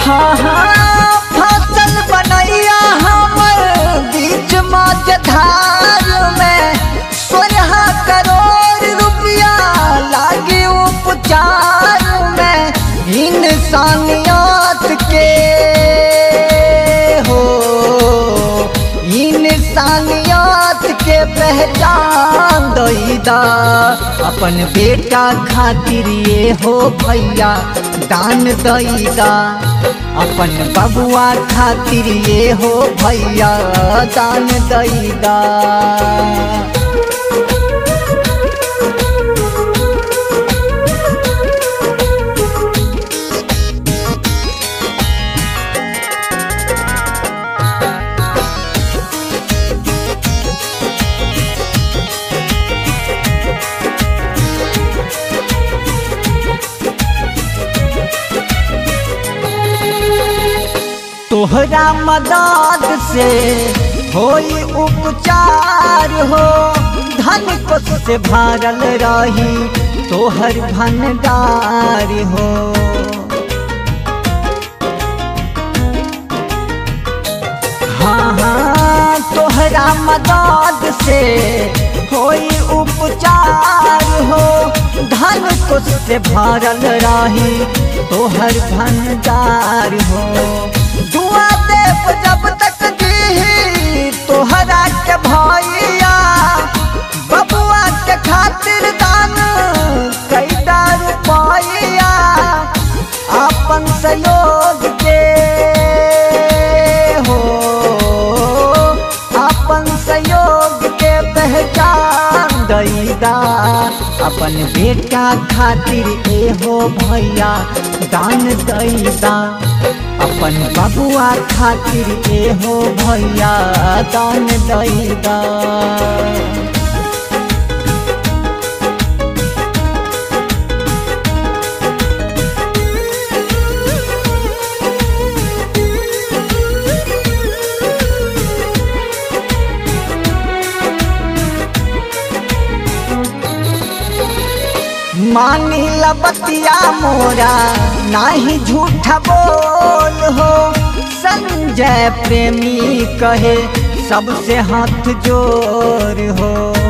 हाँ हाँ फसल बनैया हमर बीच मझधार में 16 करोड़ रुपया लागी उपचार में। इंसानियत के हो इंसानियत के पहचान दैदा अपन बेटा खातिर ये हो भैया दान दैदा अपन बबुआ खातिर ये हो भैया दान दैदा। तोहरा मदद से होई उपचार हो धन कोष से भरल रही तोहर भंडार हो। हाँ हाँ तोहरा मदद से होई उपचार हो धन कोष से भरल रही तोहर भंडार हो। दुआ देव जब तक जी तोहरा के भैया बबुआ के खातिर दान कैदा रुपया अपन सहयोग के हो अपन सहयोग के पहचान दैदा अपन बेटा खातिर ए हो भैया दान दैदा अपन बबुआ खातिर ए हो भैया दान दैदा। मानी लबतिया मोरा नाही झूठा बोल हो संजय प्रेमी कहे सबसे हाथ जोड़ हो।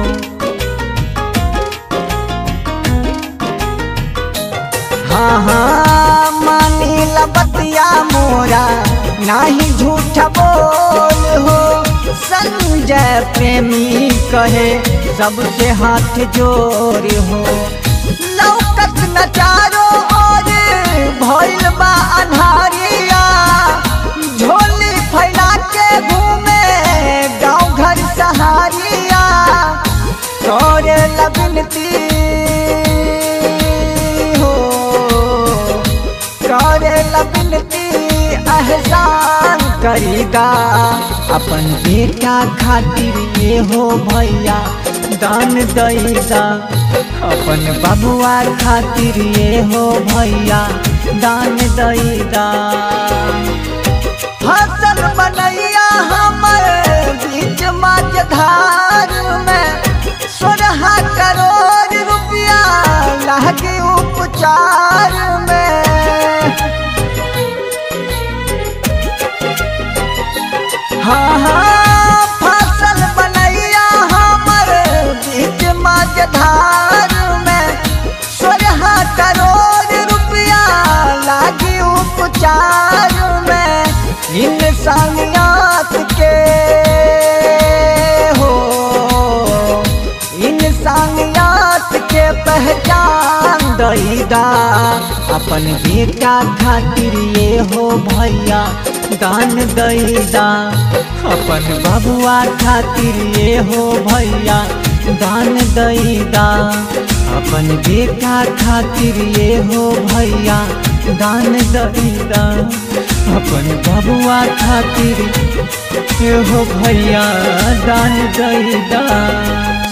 हाँ हाँ मानी लबतिया मोरा नाही झूठा बोल हो संजय प्रेमी कहे सबसे हाथ जोड़ हो। लौकत न चारों ओर भइल बा अन्हारिया झोली फैला के घूमे गाँव घर सहारिया करे लगनती हो करे लगनती एहसान करीदा अपन बेटा खातिर ये हो भैया दान दैदा अपन बबुआ खातिर ये हो भैया दान दैदा। फसल बनैया हमर बीच मझधार में 16 करोड़ रुपया लागी उपचार में। हाँ हाँ फसल बनैया हमर बीच मझधार में 16 करोड़ रुपया लागी उपचार में। इंसानियत के हो इंसानियत के पहचान दैदा अपन बेटा खातिर ये हो भैया दान दैदा अपन बबुआ खातिर ये हो भैया दान दैदा अपन बेटा खातिर ये हो भैया दान दैदा अपन बबुआ खातिर ये हो भैया दान दैदा।